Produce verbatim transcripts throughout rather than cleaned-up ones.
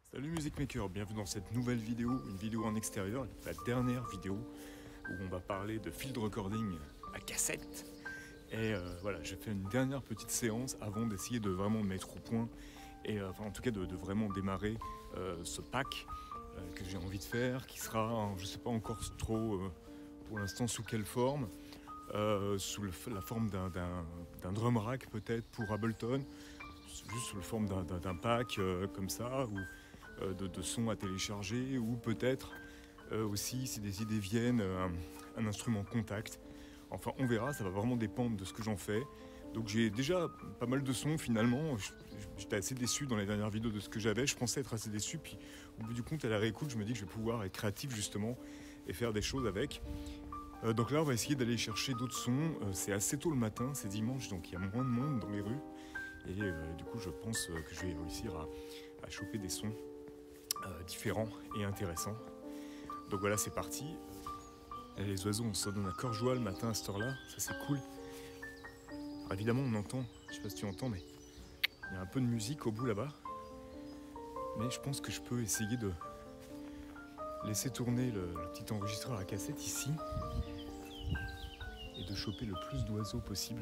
Salut Music Maker, bienvenue dans cette nouvelle vidéo, une vidéo en extérieur, la dernière vidéo où on va parler de field recording à cassette. Et euh, voilà, j'ai fait une dernière petite séance avant d'essayer de vraiment mettre au point et euh, enfin, en tout cas de, de vraiment démarrer euh, ce pack euh, que j'ai envie de faire, qui sera, je sais pas encore trop euh, pour l'instant sous quelle forme, euh, sous le, la forme d'un drum rack peut-être pour Ableton, juste sous la forme d'un pack euh, comme ça, ou euh, de, de sons à télécharger, ou peut-être euh, aussi, si des idées viennent, un, un instrument contact. Enfin, on verra, ça va vraiment dépendre de ce que j'en fais. Donc j'ai déjà pas mal de sons finalement. J'étais assez déçu dans les dernières vidéos de ce que j'avais. Je pensais être assez déçu, puis au bout du compte, à la réécoute, je me dis que je vais pouvoir être créatif justement et faire des choses avec. Euh, donc là, on va essayer d'aller chercher d'autres sons. Euh, c'est assez tôt le matin, c'est dimanche, donc il y a moins de monde dans les rues. Et euh, du coup, je pense que je vais réussir à, à choper des sons euh, différents et intéressants. Donc voilà, c'est parti. Et les oiseaux, on se donne un corps joie le matin à cette heure-là, ça c'est cool. Alors évidemment, on entend, je sais pas si tu entends, mais il y a un peu de musique au bout là-bas. Mais je pense que je peux essayer de laisser tourner le, le petit enregistreur à cassette ici et de choper le plus d'oiseaux possible.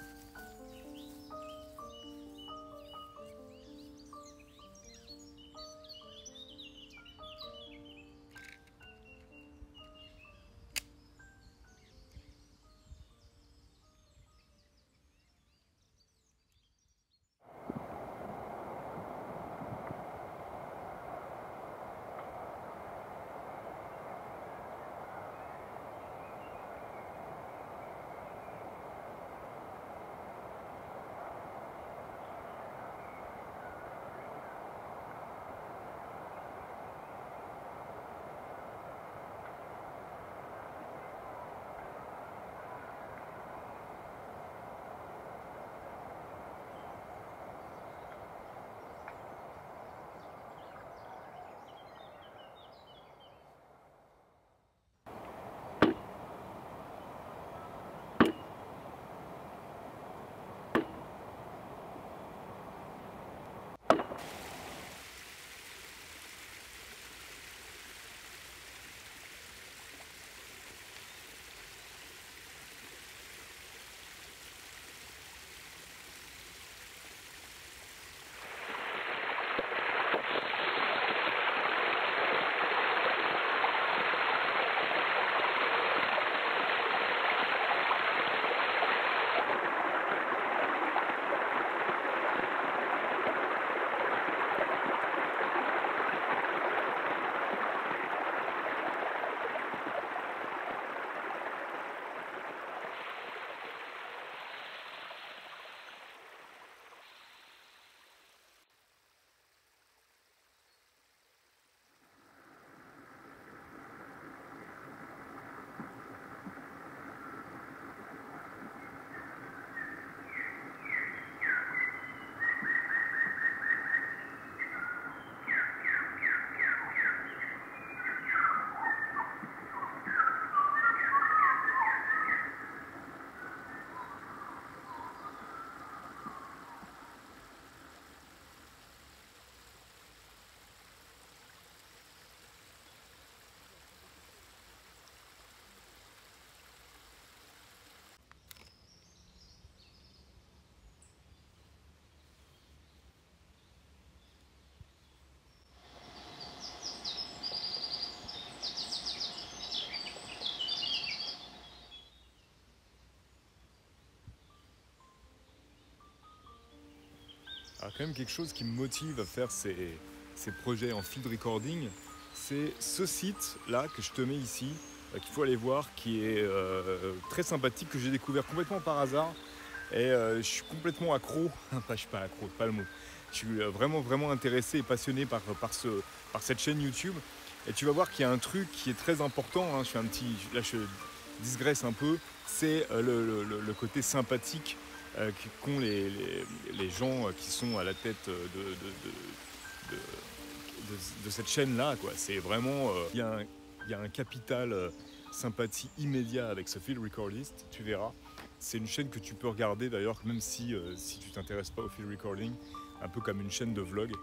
Alors quand même quelque chose qui me motive à faire ces, ces projets en field recording, c'est ce site-là que je te mets ici, euh, qu'il faut aller voir, qui est euh, très sympathique, que j'ai découvert complètement par hasard. Et euh, je suis complètement accro, enfin je suis pas accro, c'est pas le mot, je suis vraiment vraiment intéressé et passionné par, par, ce, par cette chaîne YouTube. Et tu vas voir qu'il y a un truc qui est très important, hein, je fais un petit, là je digresse un peu, c'est euh, le, le, le côté sympathique Euh, qu'ont les, les, les gens qui sont à la tête de, de, de, de, de, de cette chaîne-là. C'est vraiment... Il euh, y, y a un capital euh, sympathie immédiat avec ce field recordist, tu verras. C'est une chaîne que tu peux regarder d'ailleurs, même si, euh, si tu t'intéresses pas au field recording, un peu comme une chaîne de vlog.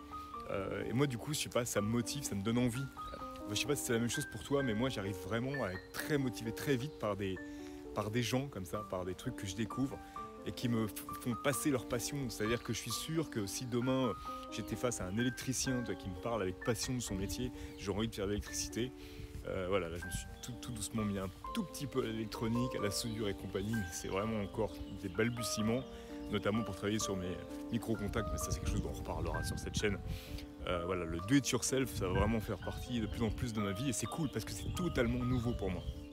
Euh, et moi du coup, je sais pas, ça me motive, ça me donne envie. Je sais pas si c'est la même chose pour toi, mais moi j'arrive vraiment à être très motivé très vite par des, par des gens comme ça, par des trucs que je découvre et qui me f- font passer leur passion. C'est-à-dire que je suis sûr que si demain j'étais face à un électricien toi, qui me parle avec passion de son métier, j'aurais envie de faire de l'électricité. Euh, voilà, là je me suis tout, tout doucement mis un tout petit peu à l'électronique, à la soudure et compagnie, mais c'est vraiment encore des balbutiements, notamment pour travailler sur mes micro-contacts, mais ça c'est quelque chose dont on reparlera sur cette chaîne. Euh, voilà, le do it yourself, ça va vraiment faire partie de plus en plus de ma vie et c'est cool parce que c'est totalement nouveau pour moi.